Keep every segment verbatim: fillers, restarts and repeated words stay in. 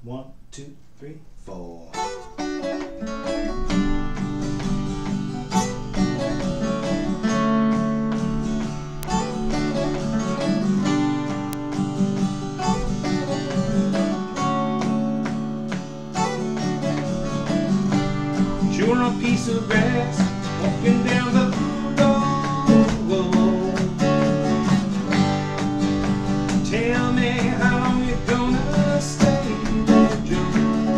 One, two, three, four. Chewing on a piece of grass, walking down the road. Tell me how long you gonna stay there, Joe.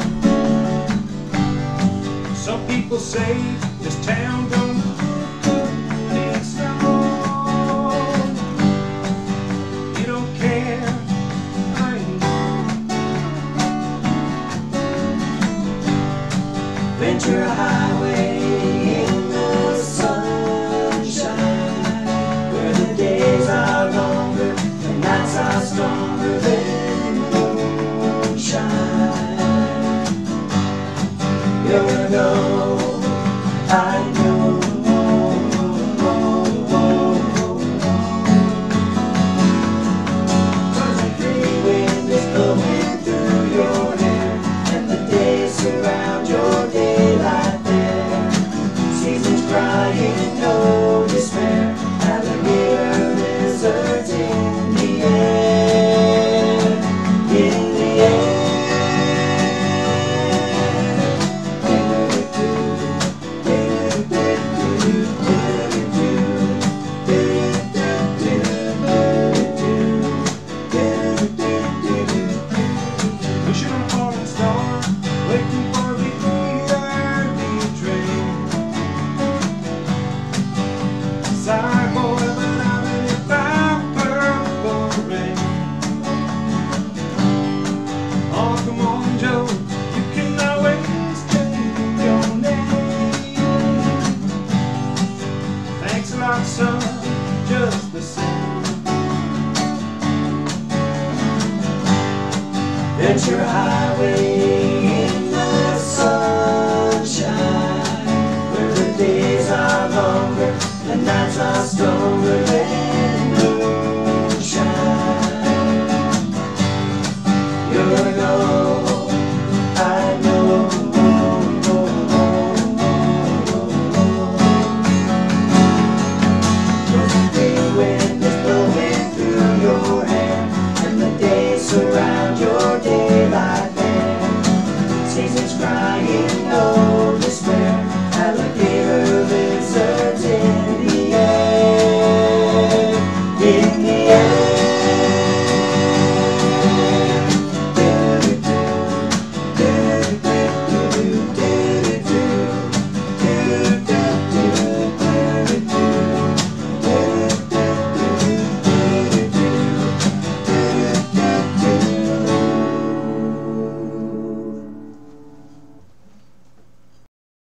Some people say this town don't look good in snow. You don't care, I know. Ventura Highway in the sunshine, where the days are longer and nights are stronger than moonshine. You're gonna go, I know. Cause the free wind is blowing through your hair, and the days surround your daylight there. Seasons crying, no despair, alligator lizards in the air, in the air. Wishing on a falling star, waiting for the early train. Sorry boy, but I'm in it by purple rain. Oh, come on, Joe, you can always change your name. Thanks a lot, son, just the same. Ventura Highway